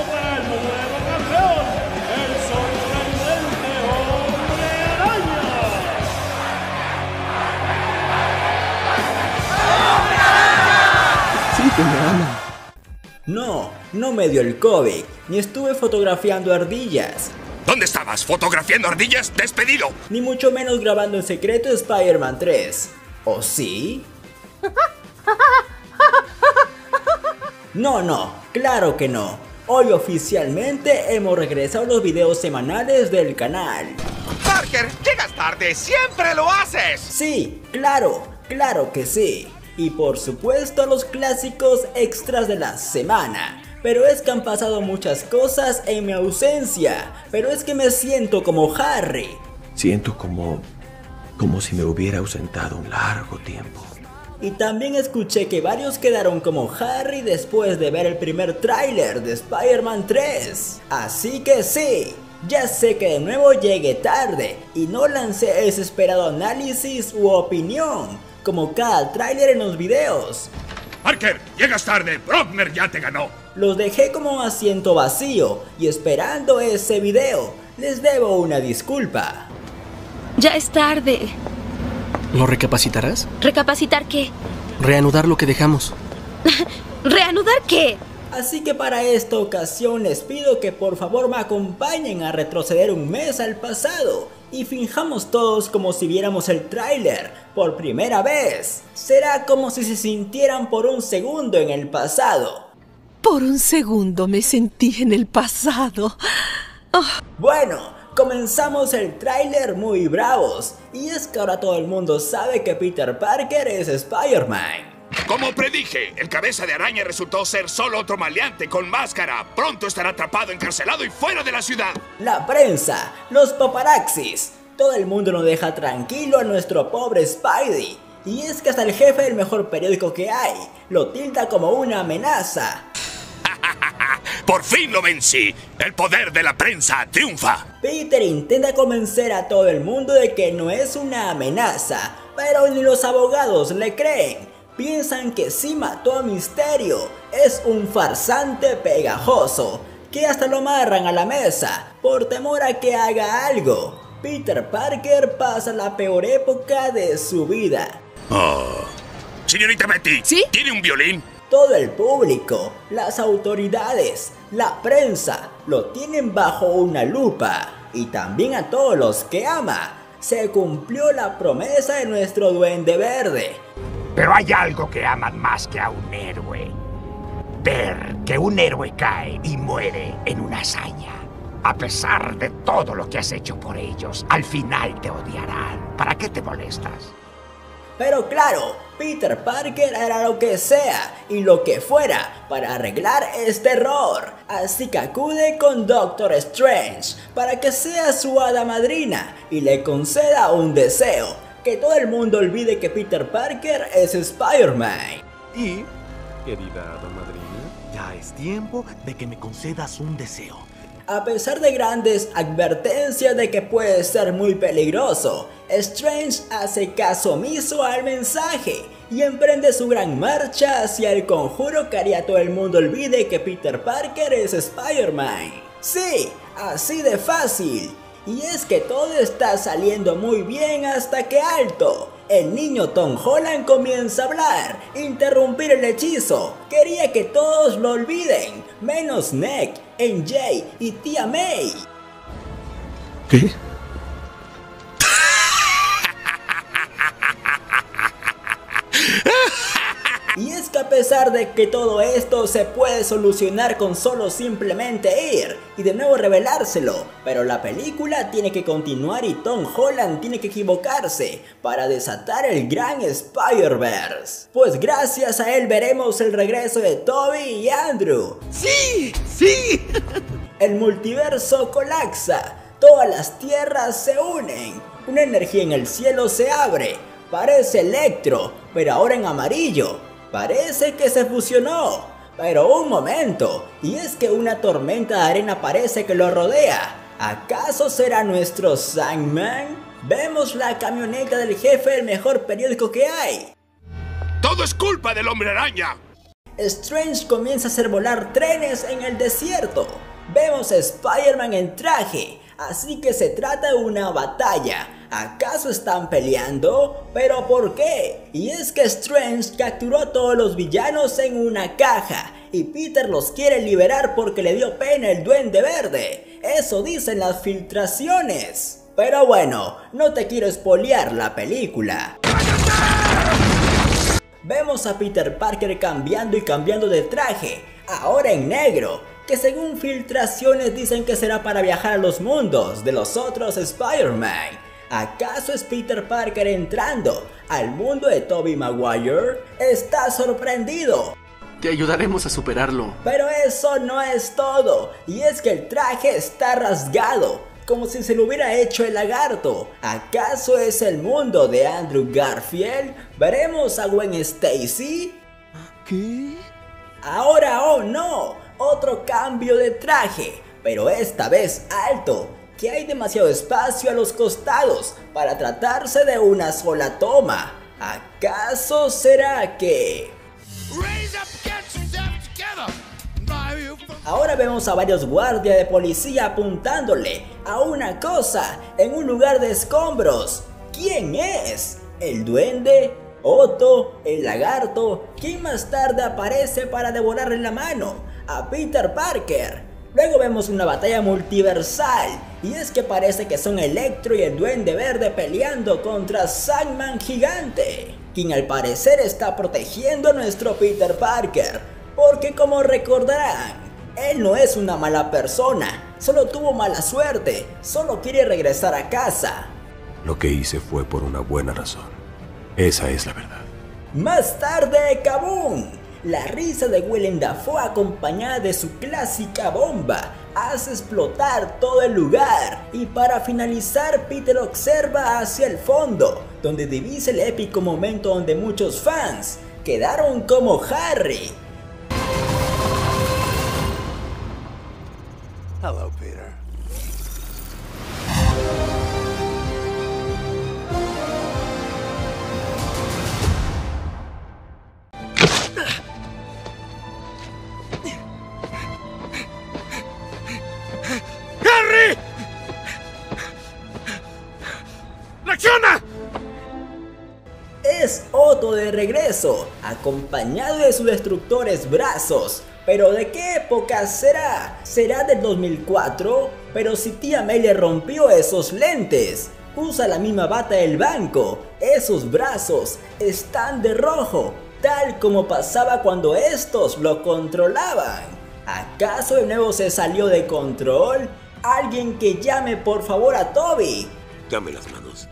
el nuevo campeón, el sorprendente Hombre Araña. Sí que me ama. No me dio el COVID, ni estuve fotografiando ardillas, ¿Dónde estabas? ¿Fotografiando ardillas? ¡Despedido! ni mucho menos grabando en secreto Spider-Man 3. ¿O sí? No, claro que no. Hoy oficialmente hemos regresado a los videos semanales del canal. ¡Parker! ¡Llegas tarde! ¡Siempre lo haces! Sí, claro que sí. Y por supuesto los clásicos extras de la semana. Pero es que han pasado muchas cosas en mi ausencia. Pero es que me siento como Harry. Siento como si me hubiera ausentado un largo tiempo. Y también escuché que varios quedaron como Harry después de ver el primer tráiler de Spider-Man 3. Así que sí, ya sé que de nuevo llegué tarde y no lancé ese esperado análisis u opinión, como cada tráiler en los videos. ¡Parker! ¡Llegas tarde! ¡Brockmer ya te ganó! Los dejé como asiento vacío y esperando ese video. Les debo una disculpa. Ya es tarde. ¿Lo recapacitarás? ¿Recapacitar qué? Reanudar lo que dejamos. ¿Reanudar qué? Así que para esta ocasión les pido que por favor me acompañen a retroceder un mes al pasado y finjamos todos como si viéramos el tráiler por primera vez. Será como si se sintieran por un segundo en el pasado. Por un segundo me sentí en el pasado. Bueno, comenzamos el tráiler muy bravos y es que ahora todo el mundo sabe que Peter Parker es Spider-Man. Como predije, el cabeza de araña resultó ser solo otro maleante con máscara. Pronto estará atrapado, encarcelado y fuera de la ciudad. La prensa, los paparazzis, todo el mundo no deja tranquilo a nuestro pobre Spidey. Y es que hasta el jefe del mejor periódico que hay lo tilda como una amenaza. ¡Por fin lo vencí! ¡El poder de la prensa triunfa! Peter intenta convencer a todo el mundo de que no es una amenaza, pero ni los abogados le creen. Piensan que sí mató a Misterio, es un farsante pegajoso, que hasta lo amarran a la mesa por temor a que haga algo. Peter Parker pasa la peor época de su vida. Oh. Señorita Betty, ¿Sí? ¿tiene un violín? Todo el público, las autoridades, la prensa lo tienen bajo una lupa. Y también a todos los que ama. Se cumplió la promesa de nuestro Duende Verde. Pero hay algo que aman más que a un héroe. Ver que un héroe cae y muere en una hazaña. A pesar de todo lo que has hecho por ellos, al final te odiarán. ¿Para qué te molestas? Pero claro, Peter Parker hará lo que sea y lo que fuera para arreglar este error. Así que acude con Doctor Strange para que sea su hada madrina y le conceda un deseo. Que todo el mundo olvide que Peter Parker es Spider-Man. Y, querida hada madrina, ya es tiempo de que me concedas un deseo. A pesar de grandes advertencias de que puede ser muy peligroso, Strange hace caso omiso al mensaje y emprende su gran marcha hacia el conjuro que haría todo el mundo olvide que Peter Parker es Spider-Man. Sí, así de fácil. Y es que todo está saliendo muy bien hasta que alto. El niño Tom Holland comienza a hablar, interrumpir el hechizo. Quería que todos lo olviden, menos Nick, MJ y tía May. ¿Qué? Y es que a pesar de que todo esto se puede solucionar con solo simplemente ir y de nuevo revelárselo, pero la película tiene que continuar y Tom Holland tiene que equivocarse para desatar el gran Spider-Verse. Pues gracias a él veremos el regreso de Tobey y Andrew. ¡Sí! ¡Sí! El multiverso colapsa, todas las tierras se unen, una energía en el cielo se abre, parece Electro, pero ahora en amarillo. Parece que se fusionó, pero un momento, y es que una tormenta de arena parece que lo rodea. ¿Acaso será nuestro Sandman? Vemos la camioneta del jefe del mejor periódico que hay. ¡Todo es culpa del Hombre Araña! Strange comienza a hacer volar trenes en el desierto. Vemos a Spider-Man en traje, así que se trata de una batalla. ¿Acaso están peleando? ¿Pero por qué? Y es que Strange capturó a todos los villanos en una caja y Peter los quiere liberar porque le dio pena el Duende Verde. Eso dicen las filtraciones. Pero bueno, no te quiero espolear la película. Vemos a Peter Parker cambiando y cambiando de traje, ahora en negro, que según filtraciones dicen que será para viajar a los mundos de los otros Spider-Man. ¿Acaso es Peter Parker entrando al mundo de Tobey Maguire? Está sorprendido. Te ayudaremos a superarlo. Pero eso no es todo, y es que el traje está rasgado, como si se lo hubiera hecho el lagarto. ¿Acaso es el mundo de Andrew Garfield? ¿Veremos a Gwen Stacy? ¿Qué? Ahora, oh no, otro cambio de traje, pero esta vez alto, que hay demasiado espacio a los costados para tratarse de una sola toma. ¿Acaso será que...? Ahora vemos a varios guardias de policía apuntándole a una cosa en un lugar de escombros. ¿Quién es? ¿El duende? ¿Otto? ¿El lagarto? ¿Quién más tarde aparece para devorarle la mano a Peter Parker? Luego vemos una batalla multiversal, y es que parece que son Electro y el Duende Verde peleando contra Sandman Gigante, quien al parecer está protegiendo a nuestro Peter Parker, porque como recordarán, él no es una mala persona, solo tuvo mala suerte, solo quiere regresar a casa. Lo que hice fue por una buena razón. Esa es la verdad. Más tarde, ¡kabum! La risa de Willem Dafoe acompañada de su clásica bomba hace explotar todo el lugar, y para finalizar Peter observa hacia el fondo, donde divisa el épico momento donde muchos fans quedaron como Harry. Hello, Peter. ¡Harry! ¡Reacciona! Es Otto de regreso, acompañado de sus destructores brazos. ¿Pero de qué época será? ¿Será del 2004? Pero si tía May le rompió esos lentes. Usa la misma bata del banco. Esos brazos están de rojo, tal como pasaba cuando estos lo controlaban. ¿Acaso de nuevo se salió de control? Alguien que llame por favor a Toby. Dame las manos.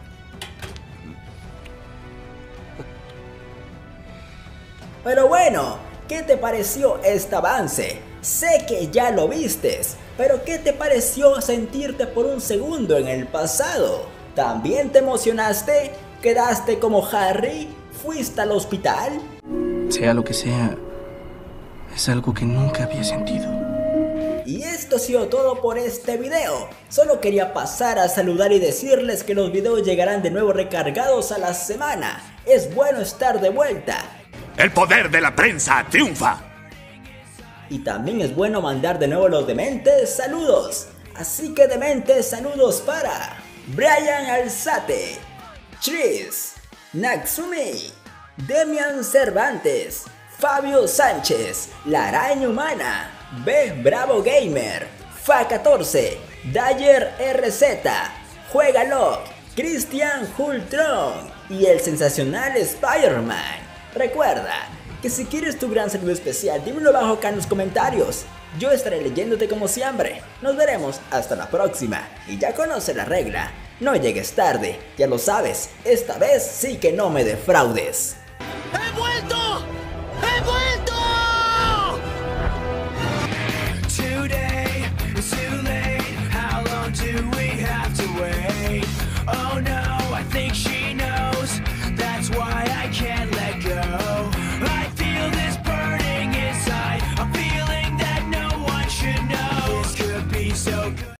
Pero bueno, ¿qué te pareció este avance? Sé que ya lo vistes, pero ¿qué te pareció sentirte por un segundo en el pasado? ¿También te emocionaste? ¿Quedaste como Harry? ¿Fuiste al hospital? Sea lo que sea, es algo que nunca había sentido. Y esto ha sido todo por este video. Solo quería pasar a saludar y decirles que los videos llegarán de nuevo recargados a la semana. Es bueno estar de vuelta. El poder de la prensa triunfa. Y también es bueno mandar de nuevo los dementes saludos. Así que dementes saludos para Brian Alzate, Tris, Natsumi, Demian Cervantes, Fabio Sánchez, La Araña Humana, B Bravo Gamer, Fa14, Dyer RZ, Juegalo, Cristian Hultron y el sensacional Spider-Man. Recuerda que si quieres tu gran saludo especial, dímelo abajo acá en los comentarios. Yo estaré leyéndote como siempre. Nos veremos hasta la próxima. Y ya conoce la regla. No llegues tarde, ya lo sabes. Esta vez sí que no me defraudes.